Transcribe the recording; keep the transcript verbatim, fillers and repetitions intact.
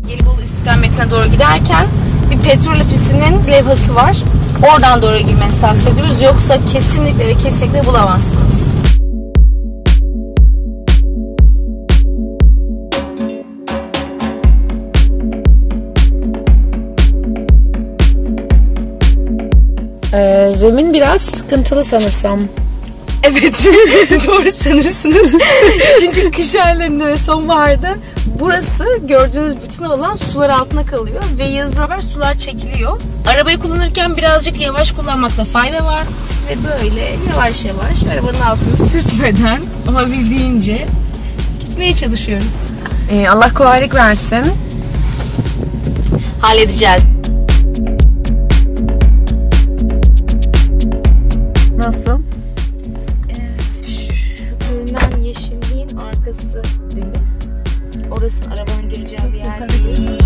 Gelibolu istikametine doğru giderken bir petrol ofisinin levhası var. Oradan doğru girmenizi tavsiye ediyoruz. Yoksa kesinlikle ve kesinlikle bulamazsınız. Ee, zemin biraz sıkıntılı sanırsam. Evet, doğru sanırsınız. Çünkü kış aylarında ve sonbaharda burası gördüğünüz bütün alan sular altına kalıyor ve yazın sular çekiliyor. Arabayı kullanırken birazcık yavaş kullanmakta fayda var ve böyle yavaş yavaş arabanın altını sürtmeden olabildiğince gitmeye çalışıyoruz. Ee, Allah kolaylık versin. Halledeceğiz. Nasıl? Şu görünen yeşilliğin arkası deniz. Orası arabanın gireceği bir yer değil.